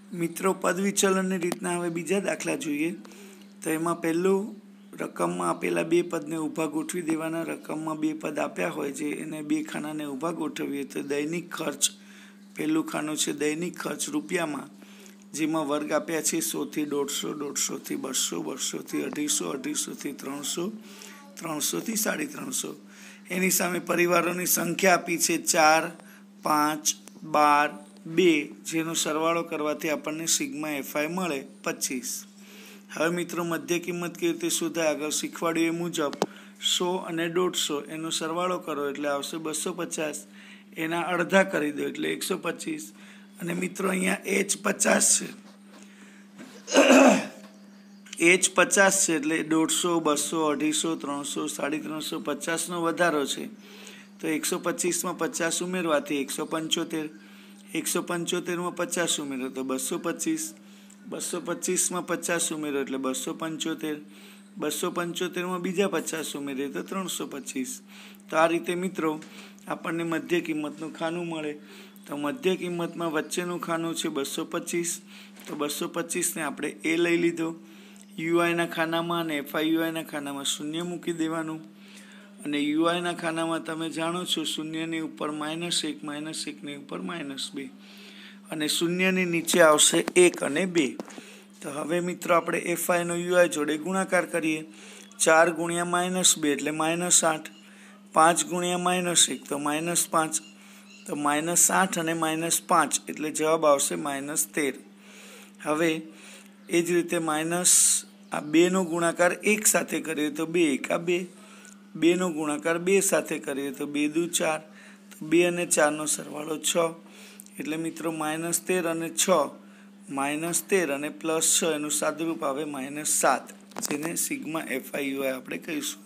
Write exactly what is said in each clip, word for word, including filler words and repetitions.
મિત્રો પદ વિચલનની રીતના હવે બીજા દાખલા જોઈએ તો એમાં પહેલું રકમમાં આપેલા બે પદને ઊભા ગોઠવી દેવાના. રકમમાં બે પદ આપ્યા હોય છે એને બે ખાનાને ઊભા ગોઠવીએ તો દૈનિક ખર્ચ પહેલું ખાનું છે દૈનિક ખર્ચ રૂપિયામાં, જેમાં વર્ગ આપ્યા છે સોથી દોઢસો, દોઢસોથી બસો, બસોથી અઢીસો, અઢીસોથી ત્રણસો, ત્રણસોથી સાડી ત્રણસો. એની સામે પરિવારોની સંખ્યા આપી છે ચાર, પાંચ, બાર, બે, જેનો સરવાળો કરવાથી આપણને સિગ્મા એફઆઈ મળે પચીસ. હવે મિત્રો મધ્ય કિંમત કેવી રીતે શોધાય આગળ શીખવાડ્યું એ મુજબ સો અને દોઢસો એનો સરવાળો કરો એટલે આવશે બસો પચાસ. એના અડધા કરી દો એટલે એકસો પચીસ. અને મિત્રો અહીંયા એચ પચાસ છે, એચ પચાસ છે એટલે દોઢસો, બસો, અઢીસો, ત્રણસો, સાડી ત્રણસો, પચાસનો વધારો છે તો એકસો પચીસમાં પચાસ ઉમેરવાથી એકસો પંચોતેર, એકસો પંચોતેરમાં પચાસ ઉમેરો તો બસો પચીસ, બસો પચીસમાં પચાસ ઉમેરો એટલે બસો પંચોતેર, બસો પંચોતેરમાં બીજા પચાસ ઉમેરીએ તો ત્રણસો પચીસ. તો આ રીતે મિત્રો આપણને મધ્ય કિંમતનું ખાનું મળે. તો મધ્ય કિંમતમાં વચ્ચેનું ખાનું છે બસો પચીસ, તો બસો પચીસને આપણે એ લઈ લીધો. યુઆઈના ખાનામાં અને એફઆઈયુઆઈના ખાનામાં શૂન્ય મૂકી દેવાનું. અને યુઆઈના ખાનામાં તમે જાણો છો શૂન્યની ઉપર માઇનસ એક, માઇનસ એકની ઉપર માઇનસ બે, અને શૂન્યની નીચે આવશે એક અને બે. તો હવે મિત્રો આપણે એફઆઈનો યુઆઈ જોડે ગુણાકાર કરીએ. ચાર ગુણ્યા માઇનસ બે એટલે માઇનસ આઠ, પાંચ ગુણ્યા માઇનસ એક તો માઇનસ પાંચ, તો માઇનસ આઠ અને માઇનસ પાંચ એટલે જવાબ આવશે માઇનસ તેર. હવે એ જ રીતે માઇનસ આ બેનો ગુણાકાર એક સાથે કરીએ તો બે એકા બે, બેનો ગુણાકાર બે સાથે કરીએ તો બે દુ ચાર, તો બે અને ચારનો સરવાળો છ એટલે મિત્રો માઇનસ તેર અને છ, માઇનસ તેર અને પ્લસ છ એનું સાદુરૂપ આવે માઇનસ સાત, જેને સિગ્મા એફઆઈયુઆઈ આપણે કહીશું.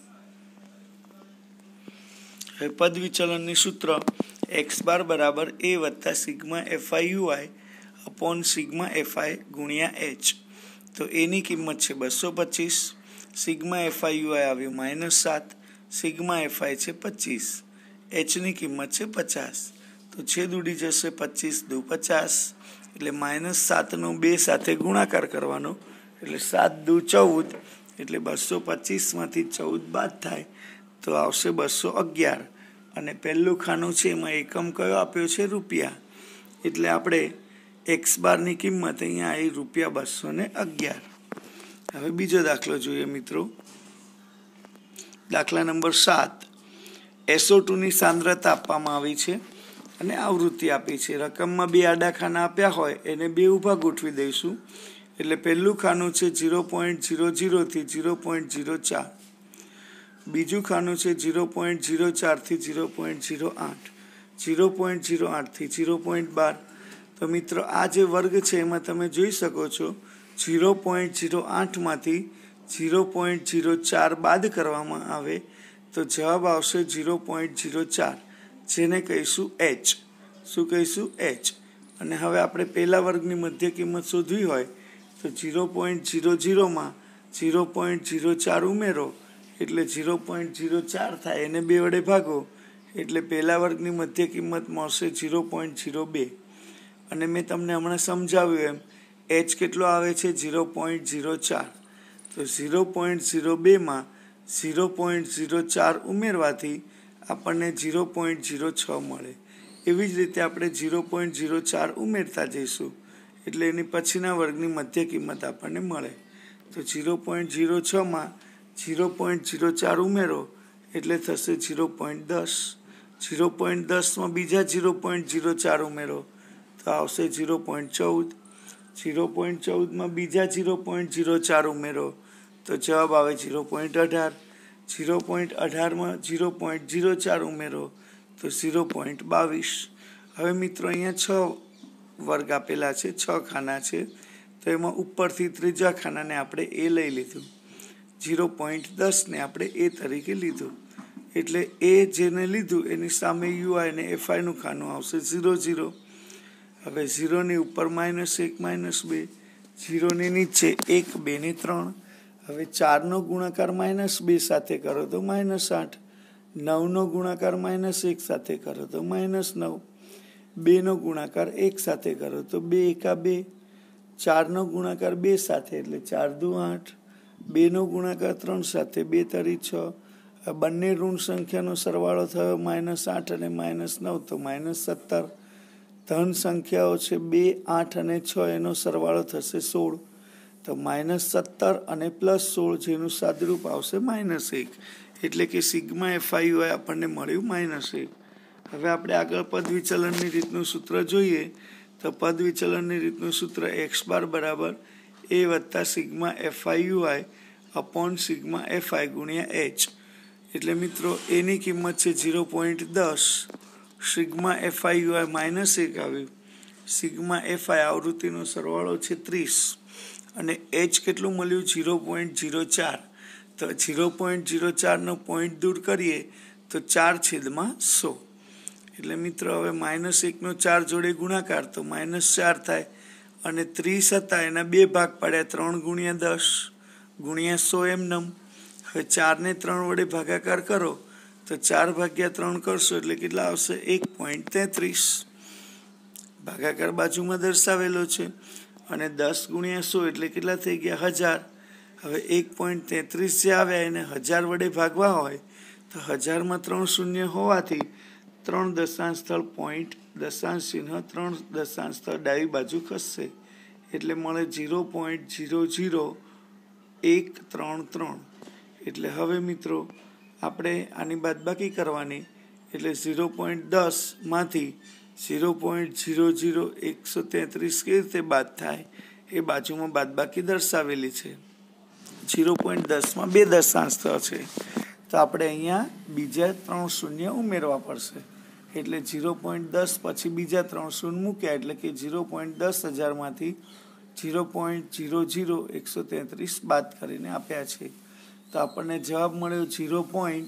હવે પદ વિચલનની સૂત્ર એક્સ બાર બરાબર એ વત્તા sigma FIUI upon sigma FI ગુણ્યા એચ. તો એની કિંમત છે બસો પચીસ, સિગ્મા એફઆઈયુઆઈ આવ્યું માઇનસ સાત, સિગ્મા એફઆઈ છે પચીસ, એચની કિંમત છે પચાસ. તો છેદ ઉડી જશે પચીસ દુ પચાસ એટલે માઇનસ સાતનો બે સાથે ગુણાકાર કરવાનો એટલે સાત દુ ચૌદ એટલે બસો પચીસમાંથી ચૌદ બાદ થાય તો આવશે બસો અગિયાર. અને પહેલું ખાનું છે એમાં એકમ કયો આપ્યો છે રૂપિયા, એટલે આપણે એક્સ બારની કિંમત અહીંયા આવી રૂપિયા બસો ને અગિયાર. હવે બીજો દાખલો જોઈએ મિત્રો. દાખલા નંબર સાત. એસઓ ટુની સાંદ્રતા આપવામાં આવી છે અને આવૃત્તિ આપી છે. રકમમાં બે આડા ખાના આપ્યા હોય એને બે ઊભા ગોઠવી દઈશું. એટલે પહેલું ખાનું છે ઝીરો પોઈન્ટ ઝીરો ઝીરોથી ઝીરો પોઈન્ટ ઝીરો ચાર, બીજું ખાનું છે ઝીરો પોઈન્ટ ઝીરો ચારથી ઝીરો પોઈન્ટ ઝીરો આઠ, ઝીરો પોઈન્ટ ઝીરો આઠથી ઝીરો પોઈન્ટ બાર. તો મિત્રો આ જે વર્ગ છે એમાં તમે જોઈ શકો છો ઝીરો પોઈન્ટ ઝીરો આઠમાંથી ઝીરો પોઈન્ટ ઝીરો ચાર બાદ કરવામાં આવે તો જવાબ આવશે ઝીરો પોઈન્ટ ઝીરો ચાર, જેને કહીશું એચ. શું કહીશું? એચ. અને હવે આપણે પહેલા વર્ગની મધ્ય કિંમત શોધવી હોય તો ઝીરો પોઈન્ટ ઝીરો ઝીરોમાં ઝીરો પોઈન્ટ ઝીરો ચાર ઉમેરો એટલે ઝીરો પોઈન્ટ ઝીરો ચાર થાય, એને બે વડે ભાગો એટલે પહેલા વર્ગની મધ્ય કિંમત મળશે ઝીરો પોઈન્ટ ઝીરો બે. અને મેં તમને હમણાં સમજાવ્યું એમ એચ કેટલો આવે છે ઝીરો પોઈન્ટ ઝીરો ચાર. તો ઝીરો પોઈન્ટ ઝીરો બેમાં ઝીરો પોઈન્ટ ઝીરો ચાર ઉમેરવાથી આપણને ઝીરો પોઈન્ટ ઝીરો છ મળે. એવી જ રીતે આપણે ઝીરો પોઈન્ટ ઝીરો ચાર ઉમેરતા જઈશું એટલે એની પછીના વર્ગની મધ્ય કિંમત આપણને મળે. તો ઝીરો પોઈન્ટ ઝીરો છમાં ઝીરો પોઈન્ટ ઝીરો ચાર ઉમેરો એટલે થશે ઝીરો પોઈન્ટ દસ, ઝીરો પોઈન્ટ દસમાં બીજા ઝીરો પોઈન્ટ ઝીરો ચાર ઉમેરો તો આવશે ઝીરો પોઈન્ટ ચૌદ, ઝીરો પોઈન્ટ ચૌદમાં બીજા ઝીરો પોઈન્ટ ઝીરો ચાર ઉમેરો તો જવાબ આવે ઝીરો પોઈન્ટ અઢાર, ઝીરો પોઈન્ટ અઢારમાં ઝીરો પોઈન્ટ ઝીરો ચાર ઉમેરો તો ઝીરો પોઈન્ટ બાવીસ. હવે મિત્રો અહીંયા છ વર્ગ આપેલા છે, છ ખાના છે, તો એમાં ઉપરથી ત્રીજા ખાનાને આપણે એ લઈ લીધું, ઝીરો પોઈન્ટ દસને આપણે એ તરીકે લીધું એટલે એ જેને લીધું એની સામે યુઆઈ અને એફઆઈનું ખાનું આવશે ઝીરો ઝીરો. હવે ઝીરોની ઉપર માઇનસ એક, માઇનસ બે, ઝીરોની નીચે એક, બે ને ત્રણ. હવે ચારનો ગુણાકાર માઇનસ બે સાથે કરો તો માઇનસ આઠ, નવનો ગુણાકાર માઇનસ એક સાથે કરો તો માઇનસ નવ, બેનો ગુણાકાર એક સાથે કરો તો બે એકા બે, ચારનો ગુણાકાર બે સાથે એટલે ચાર દુ આઠ, બેનો ગુણાકાર ત્રણ સાથે બે તરી છ, બંને ઋણ સંખ્યાનો સરવાળો થયો માઇનસ આઠ અને માઇનસ નવ તો માઇનસ સત્તર. ધન સંખ્યાઓ છે બે, આઠ અને છ, એનો સરવાળો થશે સોળ તો માઇનસ સત્તર અને પ્લસ સોળ જેનું સાદરૂપ આવશે માઇનસ એક, એટલે કે સિગ્મા એફઆઈ હોય આપણને મળ્યું માઇનસ એક. હવે આપણે આગળ પદ વિચલનની રીતનું સૂત્ર જોઈએ તો પદ વિચલનની રીતનું સૂત્ર એક્સ બાર બરાબર એ વત્તા sigma FI UI upon sigma FI ગુણ્યા એચ. એટલે મિત્રો એની કિંમત છે ઝીરો પોઈન્ટ દસ, સિગ્મા એફઆઈ યુઆઈ માઇનસ એક આવ્યું, સિગ્મા એફઆઈ આવૃત્તિનો સરવાળો છે ત્રીસ અને એચ કેટલું મળ્યું ઝીરો પોઈન્ટ ઝીરો ચાર. તો ઝીરો પોઈન્ટ ઝીરો ચારનો પોઈન્ટ દૂર કરીએ તો ચાર છેદમાં સો. એટલે મિત્રો હવે માઇનસ એકનો ચાર જોડે ગુણાકાર તો માઇનસ ચાર થાય અને ત્રીસ હતા એના બે ભાગ પાડ્યા ત્રણ ગુણ્યા દસ ગુણ્યા સો એમનમ. હવે ચારને ત્રણ વડે ભાગાકાર કરો તો ચાર ભાગ્યા ત્રણ કરશો એટલે કેટલા આવશે એક પોઈન્ટ તેત્રીસ. ભાગાકાર બાજુમાં દર્શાવેલો છે અને દસ ગુણ્યા સો એટલે કેટલા થઈ ગયા હજાર. હવે એક પોઈન્ટ તેત્રીસ જે આવ્યા એને હજાર વડે ભાગવા હોય તો હજારમાં ત્રણ શૂન્ય હોવાથી ત્રણ દશાંશ સ્થળ પોઈન્ટ દશાંશ ચિહ્ન ત્રણ દશાંશ સ્થળ ડાબી બાજુ ખસશે એટલે મળે ઝીરો પોઈન્ટ ઝીરો ઝીરો એક ત્રણ ત્રણ. એટલે હવે મિત્રો આપણે આની બાદબાકી કરવાની એટલે ઝીરો પોઈન્ટ દસમાંથી ઝીરો પોઈન્ટ ઝીરો ઝીરો એકસો તેત્રીસ કેવી રીતે બાદ થાય એ બાજુમાં બાદબાકી દર્શાવેલી છે. ઝીરો પોઈન્ટ દસમાં બે દશાંશ સ્થળ છે તો આપણે અહીંયા બીજા ત્રણ શૂન્ય ઉમેરવા પડશે એટલે ઝીરો પોઈન્ટ દસ પછી બીજા ત્રણ શૂન્ય મૂક્યા એટલે કે ઝીરો પોઈન્ટ દસ હજારમાંથી ઝીરો પોઈન્ટ ઝીરો ઝીરો એકસો તેત્રીસ બાદ કરીને આપ્યા છે તો આપણને જવાબ મળ્યો ઝીરો પોઈન્ટ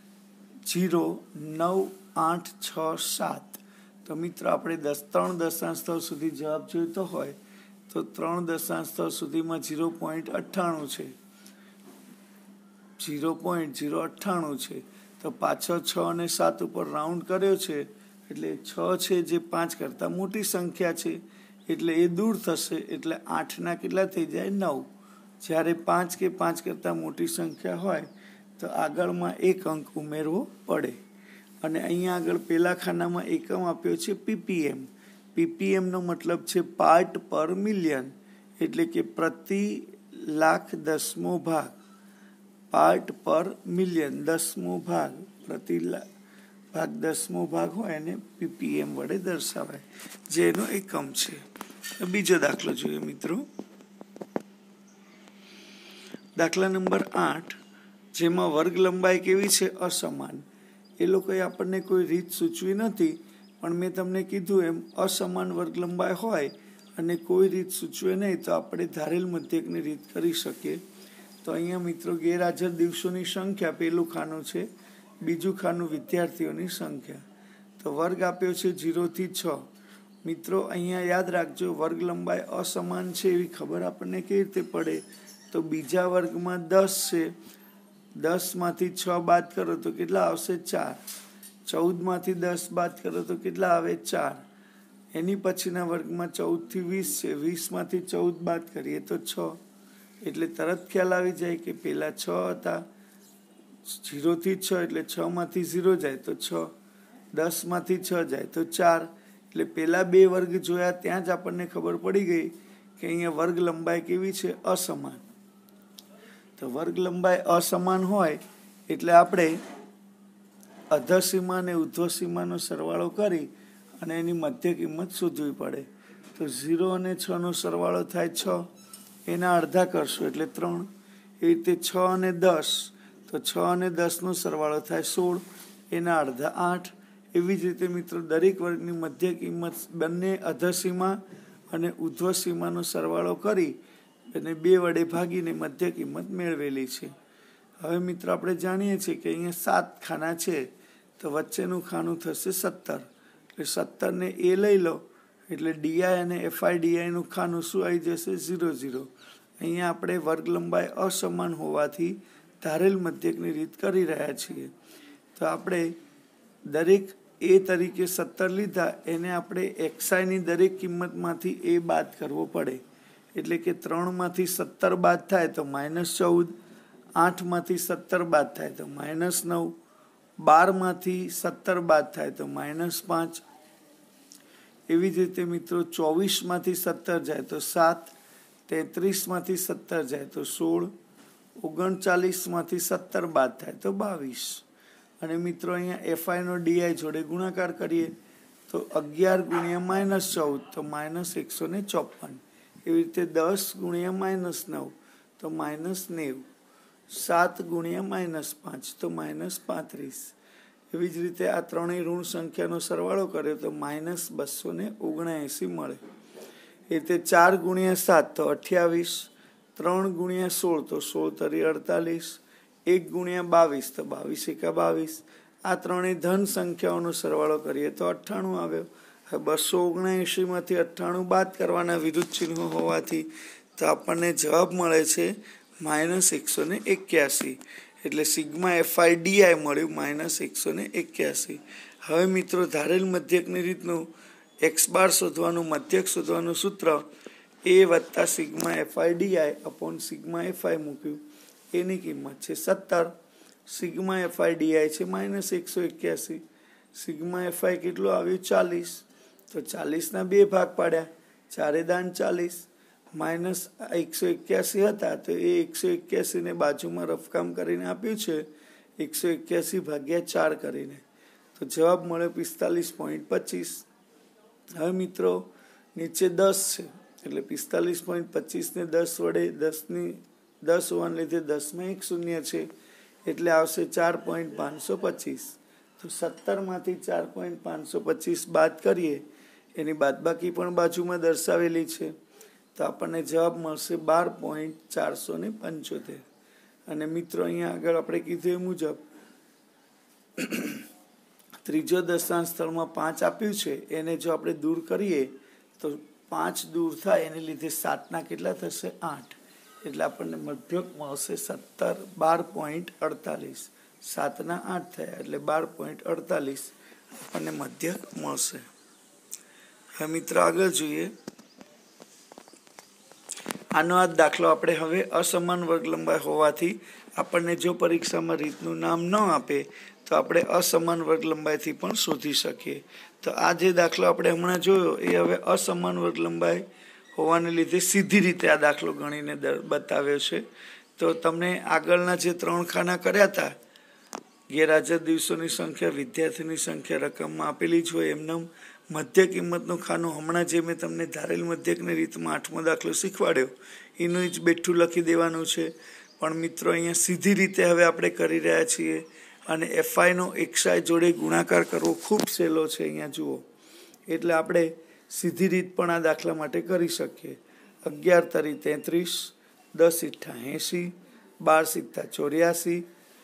ઝીરો નવ આઠ છ સાત. તો મિત્રો આપણે દસ ત્રણ દશાંશ સ્થળ સુધી જવાબ જોઈતો હોય તો ત્રણ દશાંશ સ્થળ સુધીમાં ઝીરો પોઈન્ટ અઠ્ઠાણું છે, ઝીરો પોઈન્ટ ઝીરો અઠ્ઠાણું છે તો પાછળ છ અને સાત ઉપર રાઉન્ડ કર્યો છે એટલે છ છે જે પાંચ કરતાં મોટી સંખ્યા છે એટલે એ દૂર થશે એટલે આઠના કેટલા થઈ જાય નવ. જ્યારે પાંચ કે પાંચ કરતાં મોટી સંખ્યા હોય તો આગળમાં એક અંક ઉમેરવો પડે. અને અહીંયા આગળ પેલા ખાનામાં એકમ આપ્યો છે પીપીએમ. પીપીએમનો મતલબ છે પાર્ટ પર મિલિયન એટલે કે પ્રતિ લાખ દસમો ભાગ. પાર્ટ પર મિલિયન દસમો ભાગ પ્રતિ ભાગ દસમો ભાગ હોય એને પીપીએમ વડે દર્શાવાય જેનો એકમ છે. બીજો દાખલો જોઈએ મિત્રો. દાખલા નંબર આઠ જેમાં વર્ગ લંબાઈ કેવી છે અસમાન. એ લોકોએ આપણને કોઈ રીત સૂચવી નથી પણ મેં તમને કીધું એમ અસમાન વર્ગ લંબાઈ હોય અને કોઈ રીત સૂચવે નહીં તો આપણે ધારેલ મધ્યકની રીત કરી શકીએ. તો અહીંયા મિત્રો ગેરહાજર દિવસોની સંખ્યા પેલું ખાનું છે, બીજું ખાનું વિદ્યાર્થીઓની સંખ્યા. તો વર્ગ આપ્યો છે ઝીરોથી છ. મિત્રો અહીંયા યાદ રાખજો વર્ગ લંબાઈ અસમાન છે એવી ખબર આપણને કેવી રીતે પડે તો બીજા વર્ગમાં દસ છે, દસમાંથી છ બાદ કરો તો કેટલા આવશે ચાર, ચૌદમાંથી દસ બાદ કરો તો કેટલા આવે ચાર. એની પછીના વર્ગમાં ચૌદથી વીસ છે, વીસમાંથી ચૌદ બાદ કરીએ તો છ. એટલે તરત ખ્યાલ આવી જાય કે પેલા છ હતા, ઝીરોથી છ એટલે છ માંથી ઝીરો જાય તો છ, દસમાંથી છ જાય તો ચાર. એટલે પેલા બે વર્ગ જોયા ત્યાં જ આપણને ખબર પડી ગઈ કે અહીંયા વર્ગ લંબાઈ કેવી છે અસમાન. તો વર્ગ લંબાઈ અસમાન હોય એટલે આપણે અધસીમા અને ઉધ્વસીમાનો સરવાળો કરી અને એની મધ્ય કિંમત શોધવી પડે. તો ઝીરો અને છ નો સરવાળો થાય છ, એના અડધા કરશો એટલે ત્રણ. એ રીતે છ અને દસ તો છ અને દસનો સરવાળો થાય સોળ, એના અડધા આઠ. એવી જ રીતે મિત્રો દરેક વર્ગની મધ્ય કિંમત બંને અધસીમા અને ઉધ્વસીમાનો સરવાળો કરી અને બે વડે ભાગીને મધ્ય કિંમત મેળવેલી છે. હવે મિત્રો આપણે જાણીએ છીએ કે અહીંયા સાત ખાના છે તો વચ્ચેનું ખાનું થશે સત્તર. એટલે સત્તરને એ લઈ લો એટલે ડીઆઈ અને એફઆઈ ડીઆઈનું ખાનું શું આવી જશે ઝીરો ઝીરો. અહીંયા આપણે વર્ગ લંબાઈ અસમાન હોવાથી ધારેલ મધ્યકની રીત કરી રહ્યા છીએ. તો આપણે દરેક એ તરીકે સત્તર લીધા એને આપણે એક્સઆઈની દરેક કિંમતમાંથી એ બાદ કરવો પડે. એટલે કે ત્રણમાંથી સત્તર બાદ થાય તો માઇનસ ચૌદ, આઠમાંથી સત્તર બાદ થાય તો માઇનસ નવ, બારમાંથી સત્તર બાદ થાય તો માઇનસ પાંચ. એવી જ રીતે મિત્રો ચોવીસમાંથી સત્તર જાય તો સાત, તેત્રીસમાંથી સત્તર જાય તો સોળ, ઓગણચાલીસમાંથી સત્તર બાદ થાય તો બાવીસ. અને મિત્રો અહીંયા એફઆઈનો ડીઆઈ જોડે ગુણાકાર કરીએ તો અગિયાર ગુણ્યા માઇનસ ચૌદ તો માઇનસ એકસો ને ચોપન. એવી રીતે દસ ગુણ્યા માઇનસ નવ તો માઇનસ નેવું, સાત ગુણ્યા માઇનસ પાંચ તો માઇનસ પાંત્રીસ. એવી જ રીતે આ ત્રણેય ઋણ સંખ્યાનો સરવાળો કર્યો તો માઇનસ બસો ને ઓગણએંસી મળે. એ રીતે ચાર ગુણ્યા સાત તો અઠ્યાવીસ, ત્રણ ગુણ્યા સોળ તો સોળ તરી અડતાલીસ, એક ગુણ્યા બાવીસ તો બાવીસ એકા બાવીસ. આ ત્રણેય ધન સંખ્યાઓનો સરવાળો કરીએ તો અઠ્ઠાણું આવ્યો. હવે બસો ઓગણએંશી માંથી અઠ્ઠાણું બાદ કરવાના વિરુદ્ધ ચિહ્નો હોવાથી તો આપણને જવાબ મળે છે માઇનસ એકસો ને એક્યાસી. એટલે સિગ્મા એફઆઈ ડીઆઈ મળ્યું માઇનસ એકસો ને એક્યાસી. હવે મિત્રો ધારેલ મધ્યકની રીતનું એક્સ બાર શોધવાનું, મધ્યક શોધવાનું સૂત્ર એ વત્તા sigma FI DI upon sigma FI મૂક્યું. એની કિંમત છે સત્તર. સિગ્મા એફઆઈ ડીઆઈ છે માઇનસ એકસો એક્યાસી. સિગ્મા એફઆઈ કેટલું આવ્યું? ચાલીસ. તો ચાલીસના બે ભાગ પાડ્યા, ચારે દાન ચાલીસ. માઇનસ એકસો એક્યાસી હતા તો એ એકસો એક્યાસીને બાજુમાં રફકામ કરીને આપ્યું છે એકસો એક્યાસી ભાગ્યા ચાર કરીને. તો જવાબ મળે પિસ્તાલીસ પોઈન્ટ પચીસ. હવે મિત્રો નીચે દસ છે એટલે પિસ્તાલીસ પોઈન્ટ પચીસને દસ વડે દસની દસ હોવાને લીધે દસમાં એક શૂન્ય છે એટલે આવશે ચાર પોઈન્ટ પાંચસો પચીસ. તો સત્તરમાંથી ચાર પોઈન્ટ પાંચસો પચીસ બાદ કરીએ, એની બાદબાકી પણ બાજુમાં દર્શાવેલી છે, તો આપણને જવાબ મળશે બાર પોઈન્ટ ચારસો ને પંચોતેર. અને મિત્રો અહીંયા આગળ આપણે કીધું એ મુજબ ત્રીજો દશાંશ સ્થળમાં પાંચ આપ્યું છે, એને જો આપણે દૂર કરીએ તો પાંચ દૂર થાય એને લીધે સાતના કેટલા થશે? આઠ. એટલે આપણને મધ્યક મળશે સત્તર બાર પોઈન્ટ અડતાલીસ. સાતના આઠ થયા એટલે બાર પોઈન્ટ અડતાલીસ આપણને મધ્યક મળશે. હવે મિત્રો આગળ જોઈએ. આનો આ દાખલો આપણે હવે અસમાન વર્ગ લંબાઈ હોવાથી આપણને જો પરીક્ષામાં રીતનું નામ ન આપે તો આપણે અસમાન વર્ગ લંબાઈથી પણ શોધી શકીએ. તો આ જે દાખલો આપણે હમણાં જોયો એ હવે અસમાન વર્ગ લંબાઈ હોવાને લીધે સીધી રીતે આ દાખલો ગણીને બતાવ્યો છે. તો તમને આગળના જે ત્રણ ખાના કર્યા હતા, ગેરહાજર દિવસોની સંખ્યા, વિદ્યાર્થીની સંખ્યા રકમમાં આપેલી જ હોય એમનેમ મધ્ય કિંમતનું ખાનું હમણાં જે મેં તમને ધારેલ મધ્યકની રીતમાં આઠમો દાખલો શીખવાડ્યો એનું જ બેઠું લખી દેવાનું છે. પણ મિત્રો અહીંયા સીધી રીતે હવે આપણે કરી રહ્યા છીએ અને એફઆઈનો એક્સઆઈ જોડે ગુણાકાર કરવો ખૂબ સહેલો છે. અહીંયા જુઓ, એટલે આપણે સીધી રીત પણ આ દાખલા માટે કરી શકીએ. અગિયાર તરી તેત્રીસ, દસ ઇઠ્ઠા એંસી, બાર સિત્તા ચોર્યાસી,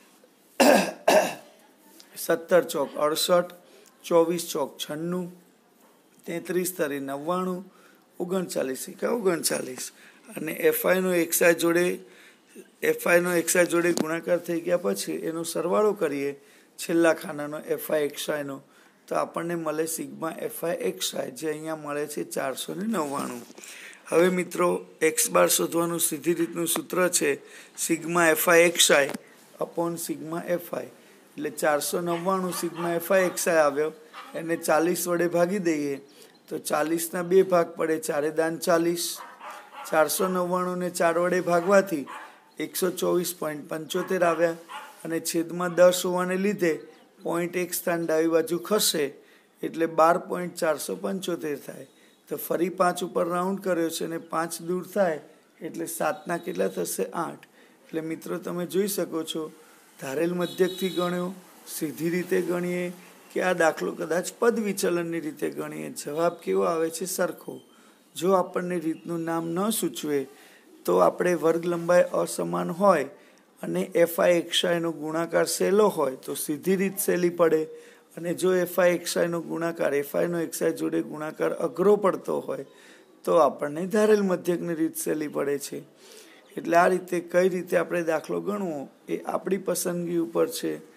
સત્તર ચોક અડસઠ, ચોવીસ ચોક છન્નું, તેત્રીસ તરી નવ્વાણું, ઓગણચાલીસ એકા ઓગણચાલીસ. અને એફઆઈનો એક્સઆઈ જોડે એફઆઈનો એક્સઆઈ જોડે ગુણાકાર થઈ ગયા પછી એનો સરવાળો કરીએ છેલ્લા ખાનાનો એફઆઈ એક્સઆઈનો તો આપણને મળે સિગ્મા એફઆઈ એક્સઆઈ, જે અહીંયા મળે છે ચારસો ને નવ્વાણું. હવે મિત્રો એક્સ બાર શોધવાનું સીધી રીતનું સૂત્ર છે sigma FI XI upon sigma FI. એટલે ચારસો નવ્વાણું સિગ્મા એફઆઈ એક્સઆઈ આવ્યો, એને ચાલીસ વડે ભાગી દઈએ તો ચાલીસના બે ભાગ પડે, ચારે દાન ચાલીસ. ચારસો નવ્વાણું ને ચાર વડે ભાગવાથી એકસો ચોવીસ પોઈન્ટ પંચોતેર આવ્યા અને છેદમાં દસ હોવાને લીધે પોઈન્ટ એક સ્થાન ડાબી બાજુ ખસે એટલે બાર પોઈન્ટ ચારસો પંચોતેર થાય. તો ફરી પાંચ ઉપર રાઉન્ડ કર્યો છે અને પાંચ દૂર થાય એટલે સાતના કેટલા થશે? આઠ. એટલે મિત્રો તમે જોઈ શકો છો ધારેલ મધ્યકથી ગણ્યો, સીધી રીતે ગણીએ કે આ દાખલો કદાચ પદ વિચલનની રીતે ગણીએ, જવાબ કેવો આવે છે? સરખો. જો આપણને રીતનું નામ ન સૂચવે તો આપણે વર્ગ લંબાઈ અસમાન હોય અને એફઆઈ એક્સઆઈનો ગુણાકાર સહેલો હોય તો સીધી રીત સહેલી પડે, અને જો એફઆઈ એક્સઆઈનો ગુણાકાર એફઆઈનો એક્સઆઈ જોડે ગુણાકાર અઘરો પડતો હોય તો આપણને ધારેલ મધ્યકની રીત સહેલી પડે છે. એટલે આ રીતે કઈ રીતે આપણે દાખલો ગણવો એ આપણી પસંદગી ઉપર છે.